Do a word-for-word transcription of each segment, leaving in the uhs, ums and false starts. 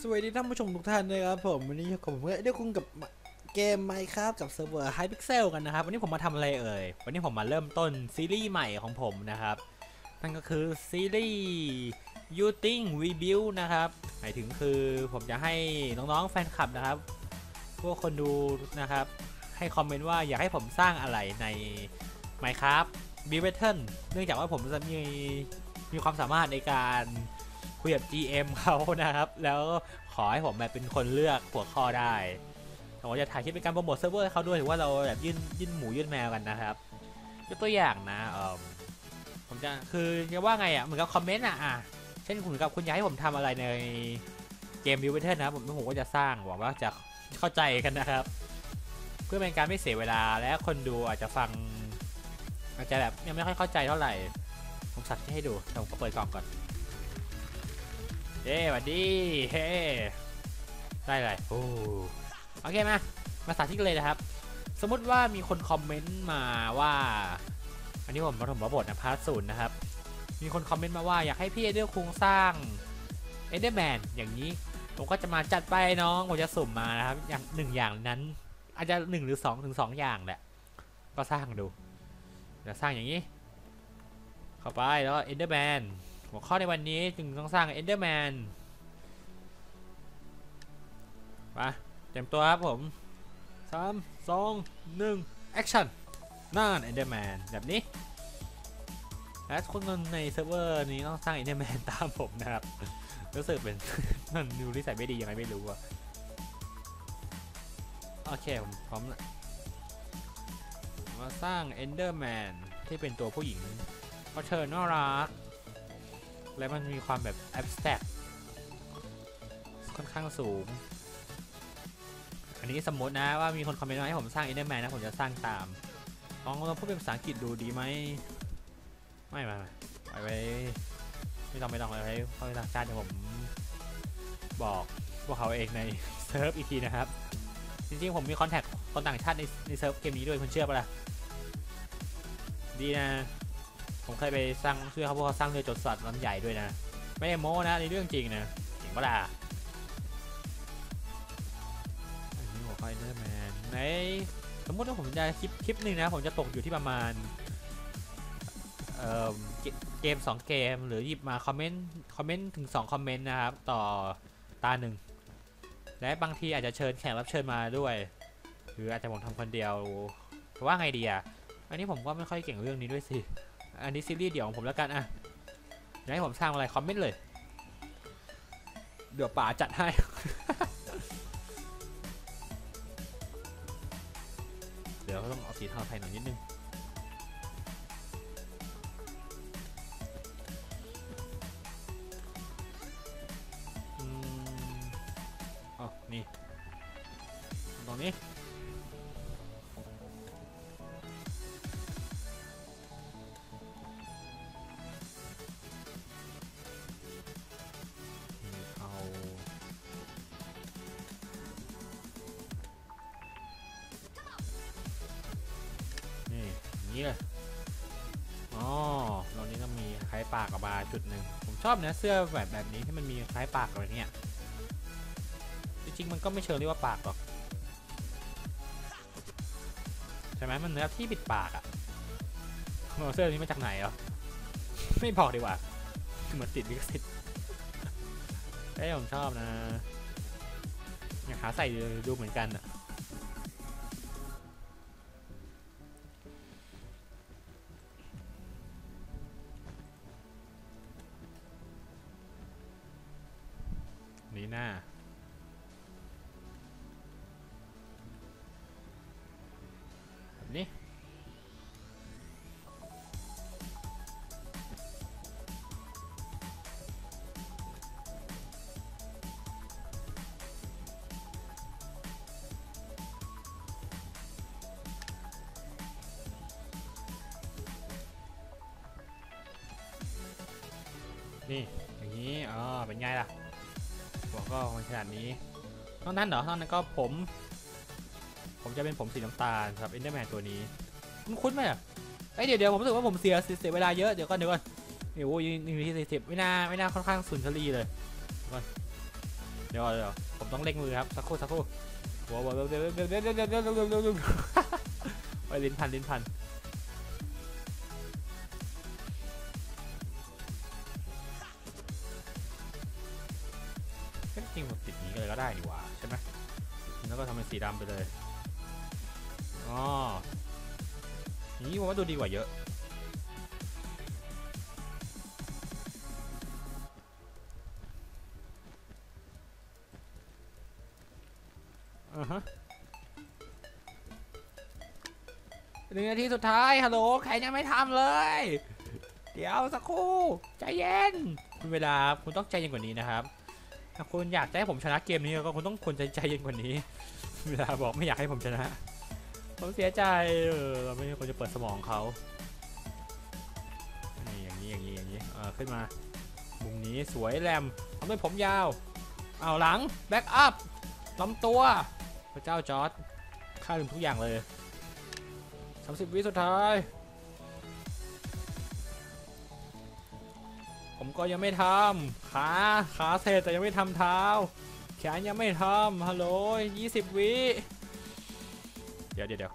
สวัสดีท่านผู้ชมทุกท่านนะครับผมวันนี้ผมก็ได้คุ้นกับเกม Minecraft กับเซิร์ฟเวอร์ Hypixel กันนะครับวันนี้ผมมาทำอะไรเอ่ยวันนี้ผมมาเริ่มต้นซีรีส์ใหม่ของผมนะครับนั่นก็คือซีรีส์ Uting Rebuild นะครับหมายถึงคือผมจะให้น้องๆแฟนคลับนะครับพวกคนดูนะครับให้คอมเมนต์ว่าอยากให้ผมสร้างอะไรใน Minecraft Build Battle เนื่องจากว่าผมจะมีมีความสามารถในการคุยกับ จี เอ็ม เขานะครับแล้วขอให้ผมแบบเป็นคนเลือกหัวข้อได้ผมจะถ่ายคลิปเป็นการโปรโมทเซิร์ฟเวอร์ให้เขาด้วยถือว่าเราแบบยื่นยื่นหมูยื่นแมวกันนะครับยกตัวอย่างนะเออผมจะคือจะว่าไงอ่ะเหมือนกับคอมเมนต์อ่ะอ่ะเช่นคุณกับคุณอยากให้ผมทำอะไรในเกม Build Battle นะผมผมก็จะสร้างหวังว่าจะเข้าใจกันนะครับเพื่อเป็นการไม่เสียเวลาและคนดูอาจจะฟังอาจจะแบบยังไม่ค่อยเข้าใจเท่าไหร่ผมสักให้ดูผมก็เปิดกล่องก่อนเฮ้สวัสดีเฮ้ได้เลยโอ้โอเคมามาสาธิตเลยนะครับสมมุติว่ามีคนคอมเมนต์มาว่าอันนี้ผมมาถมบทนะพาร์ทศูนย์นะครับมีคนคอมเมนต์มาว่าอยากให้พี่เอเดอร์คุงสร้างเอเดอร์แมนอย่างนี้ผมก็จะมาจัดไปน้องผมจะสุ่มมานะครับอย่างหนึ่งอย่างนั้นอาจจะหนึ่งหรือสองถึงสองอย่างแหละก็สร้างดูจะสร้างอย่างนี้เข้าไปแล้วเอเดอร์แมนหัวข้อในวันนี้จึงต้องสร้าง Enderman มาเตรียมตัวครับผมสาม สอง หนึ่ง Action นั่น Enderman แบบนี้และคนในเซิร์ฟเวอร์นี้ต้องสร้าง Enderman ตามผมนะครับรู้สึกเป็น มันดูนิสัยไม่ดียังไงไม่รู้อะโอเคผมพร้อมแล้วมาสร้าง Enderman ที่เป็นตัวผู้หญิงเพราะเธอน่ารักและมันมีความแบบ abstract ค่อนข้างสูงอันนี้สมมตินะว่ามีคนคอมเมนต์มาให้ผมสร้าง Enderman นะผมจะสร้างตามลองเราพูดเป็นภาษาอังกฤษดูดีไหมไม่ไม่ไปไว้ไม่ต้องไม่ต้องเลยให้เขาต่างชาติเดี๋ยวผมบอกพวกเขาเองในเซิร์ฟอีกทีนะครับจริงๆผมมีคอนแทคคนต่างชาติในในเซิร์ฟเกมนี้ด้วยคุณเชื่อปะล่ะดีนะผมเคยไปสร้างช่วยเขาพวกเขาสร้างเรือจดสัตว์ลำใหญ่ด้วยนะไม่ได้โม้นะในเรื่องจริงนะจริงปะล่ะอันนี้หัวข้อ Enderman ในสมมติว่าผมจะคลิปคลิปหนึ่งนะผมจะตกอยู่ที่ประมาณเอ่อเกมสองเกมหรือหยิบมาคอมเมนต์คอมเมนต์ถึงสองคอมเมนต์นะครับต่อตาหนึ่งและบางทีอาจจะเชิญแขกรับเชิญมาด้วยหรืออาจจะผมทำคนเดียวว่าไงดีอ่ะอันนี้ผมก็ไม่ค่อยเก่งเรื่องนี้ด้วยสิอันนี้ซีรีส์เดี่ยวของผมแล้วกันอ่ะอยากให้ผมสร้างอะไรคอมเมนต์เลยเดี๋ยวป๋าจัดให้ เดี๋ยวต้องเอาสีเทาไทยหน่อยนิดนึงอืมอ๋อนี่ตรงนี้นี่เลยอ๋อตรงนี้ก็มีคล้ายปากออกมาจุดหนึ่งผมชอบเนื้อเสื้อแบบแบบนี้ที่มันมีคล้ายปากอะไรเงี้ยจริงๆมันก็ไม่เชิงเรียกว่าปากหรอกใช่ไหมมันเนื้อที่ปิดปากอะเสื้อนี้มาจากไหนเหรอไม่บอกดีกว่าเหมือนติดลิขสิทธิ์เอ้ยผมชอบนะอยากหาใส่ดูเหมือนกันอะนี่หน้าแบบนี้นี่อย่างนี้อ๋อเป็นไงล่ะหัวก็ขนาดนี้นอกนั้นเหรอนอกนั้นก็ผมผมจะเป็นผมสีน้ำตาลครับ Enderman ตัวนี้คุณคุ้นไหมอ่ะไอเดี๋ยวเดี๋ยวผมรู้สึกว่าผมเสียเสียเวลาเยอะเดี๋ยวก่อนเดี๋ยวก่อนเดี๋ยวโอ้ยหนึ่งนาทีสี่สิบไม่น่าไม่น่าค่อนข้างสุนทรีเลยก่อนเดี๋ยวเดี๋ยวผมต้องเร่งมือครับสักครู่สักครู่ว้าวเดี๋ยวเดี๋ยวเดี๋ยวเดี๋ยวเดี๋ยวเดี๋ยวเดี๋ยวเดี๋ยวเดี๋ยวไปลิ้นพันลิ้นพันจริงๆติดนี้เลยก็ได้ดีกว่าใช่ไหมแล้วก็ทำเป็นสีดำไปเลยอ๋อนี้ผมว่าดูดีกว่าเยอะอือฮะหนึ่งนาทีสุดท้ายฮัลโหลใครยังไม่ทำเลยเดี๋ยวสักครู่ใจเย็นคุณเวลาคุณต้องใจเย็นกว่านี้นะครับถ้าคุณอยากจะให้ผมชนะเกมนี้ก็คุณต้องควรใจใจเย็นกว่านี้เวลาบอกไม่อยากให้ผมชนะผมเสียใจเออเราไม่ควรจะเปิดสมองเขานี่อย่างนี้อย่างนี้อย่างนี้เออขึ้นมามุมนี้สวยแรมทำด้วยผมยาวเอาหลังแบ็กอัพลำตัวพระเจ้าจอร์จฆ่าลืมทุกอย่างเลยสามสิบวิสุดท้ายผมก็ยังไม่ทำขาขาเสร็จแต่ยังไม่ทำเท้าแขนยังไม่ทำฮัลโหลยี่สิบวิเดี๋ยวเดี๋ยวเดี๋ยว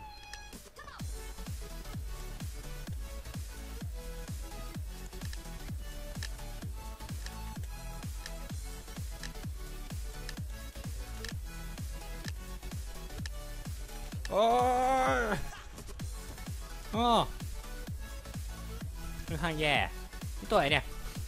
โอ้ยอ๋อค่อนข้างแย่นี่ตัวไหนเนี่ย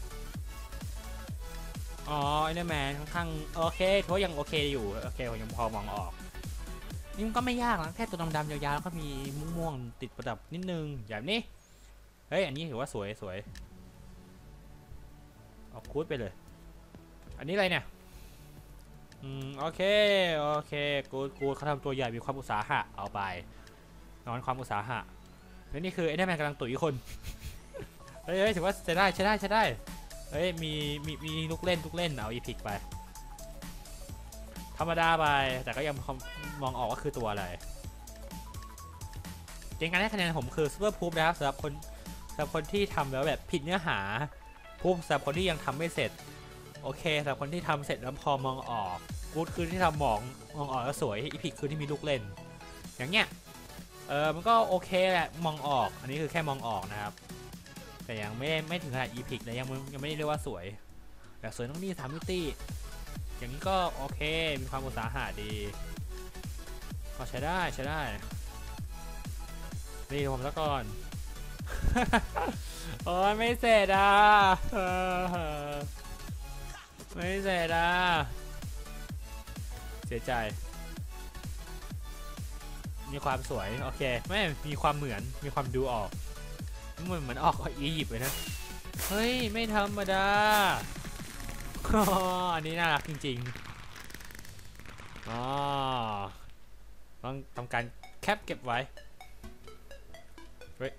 อ๋อไอเนอร์แมนค่อนข้างโอเคถือว่ายังโอเคอยู่โอเคผมยังพอมองออกนี่มันก็ไม่ยากนะแค่ตัวดำๆยาวๆแล้วก็มีม่วงๆติดประดับนิดนึงอย่างนี้เฮ้ยอันนี้ถือว่าสวยสวยเอาคูดไปเลยอันนี้อะไรเนี่ยอืมโอเคโอเคกูกูเขาทำตัวใหญ่มีความอุตสาหะเอาไปนอนความอุตสาหะแล้วนี่คือไอ้นี่แมนกำลังตุ๋ยคนเฮ้ยถือว่าใช้ได้ใช้ได้ใช้ได้เฮ้ยมีมีมีลูกเล่นลูกเล่นเอาอีพิกไปธรรมดาไปแต่ก็ยังมองออกว่าคือตัวอะไรเกณฑ์การให้คะแนนผมคือซูเปอร์พูฟนะครับสำหรับคนสำหรับคนที่ทำแล้วแบบผิดเนื้อหาพูฟสำหรับคนที่ยังทำไม่เสร็จโอเคสำหรับคนที่ทำเสร็จแล้วพอมองออกกู๊ดคือที่ทำมองมองออกแล้วสวยอีพิกคือที่มีลูกเล่นอย่างเงี้ยเออมันก็โอเคแหละมองออกอันนี้คือแค่มองออกนะครับแต่ยังไม่ไม่ถึงขนาดอีพิกนะยังยังไม่ได้เรียกว่าสวยแต่สวยต้องมีสามมิติอย่างนี้ก็โอเคมีความอุตสาหะดีก็ใช้ได้ใช้ได้นี่ผมซะก่อน โอ้ยไม่เสร็จอ่ะไม่เสร็จอ่ะเสียใจมีความสวยโอเคไม่มีความเหมือนมีความดูออกเหมือนเหมือนออกอียิปต์เลยนะเฮ้ยไม่ธรรมดาอันนี้น่ารักจริงๆอ๋อต้องทำการแคปเก็บไว้เฮ้ย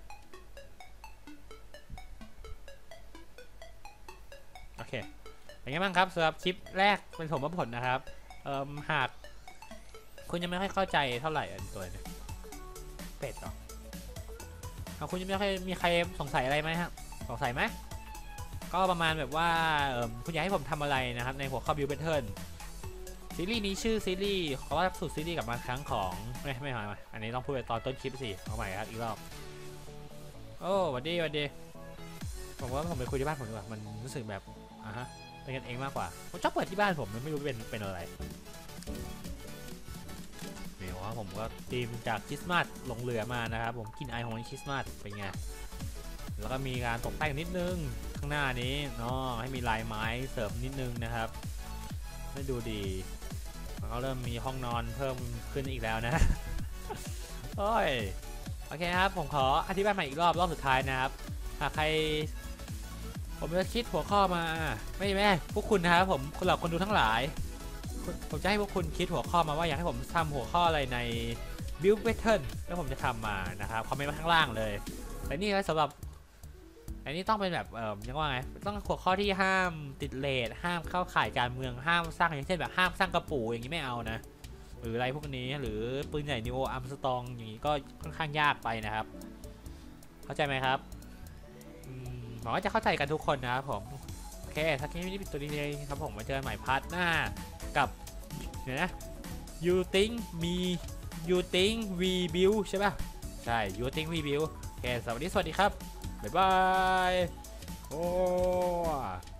โอเคเป็นไงบ้างครับสำหรับคลิปแรกเป็นผมผลนะครับเอ่อหากคุณยังไม่ค่อยเข้าใจเท่าไหร่อันตัวนี้เป็ดหรอเอาคุณยังไม่ค่อยมีใครสงสัยอะไรไหมครับสงสัยไหมก็ประมาณแบบว่าคุณอยากให้ผมทำอะไรนะครับในหัวข้อ Build Pattern ซีรีส์นี้ชื่อซีรีส์เขาว่าสุดซีรีส์กับมาครั้งของไม่ไม่หอยอันนี้ต้องพูดไปตอนต้นคลิปสิเอาใหม่ครับอีกรอบโอ้สวัสดีสวัสดีผมว่าผมไปคุยที่บ้านผมดีกว่ามันรู้สึกแบบอ่ะฮะเป็นกันเองมากกว่าผมชอบเปิดที่บ้านผมไม่รู้เป็นเป็นอะไรเนี่ยว่าผมก็ตีมจากคริสต์มาสลงเรือมานะครับผมกินไอของคริสต์มาสเป็นไงแล้วก็มีการตกแต่งนิดนึงข้างหน้านี้เนาะให้มีลายไม้เสริมนิดนึงนะครับให้ดูดีแล้วก็เริ่มมีห้องนอนเพิ่มขึ้นอีกแล้วนะโอ้ยโอเคครับผมขออธิบายใหม่อีกรอบรอบสุดท้ายนะครับหากใครผมจะคิดหัวข้อมาไม่แม่พวกคุณนะครับผมคนเหล่าคนดูทั้งหลายผมจะให้พวกคุณคิดหัวข้อมาว่าอยากให้ผมทำหัวข้ออะไรใน Build Pattern แล้วผมจะทำมานะครับคอมเมนต์มาข้างล่างเลยแต่นี่ก็สำหรับอันนี้ต้องเป็นแบบเอ่อยังว่าไงต้องหัวข้อที่ห้ามติดเลทห้ามเข้าข่ายการเมืองห้ามสร้างอย่างเช่นแบบห้ามสร้างกระปูอย่างนี้ไม่เอานะหรืออะไรพวกนี้หรือปืนใหญ่นิโออัมสตองอย่างนี้ก็ค่อนข้างยากไปนะครับเข้าใจไหมครับหวังว่าจะเข้าใจกันทุกคนนะครับผมโอเคเคถ้าคลิปนี้เป็นตัวดีเลยครับผมมาเจอกันใหม่พาร์ทหน้ากับเนี่ยนะ you think me you think we build ใช่ป่ะใช่ you think we build โอเคสวัสดีสวัสดีครับบ๊ายบายโอ้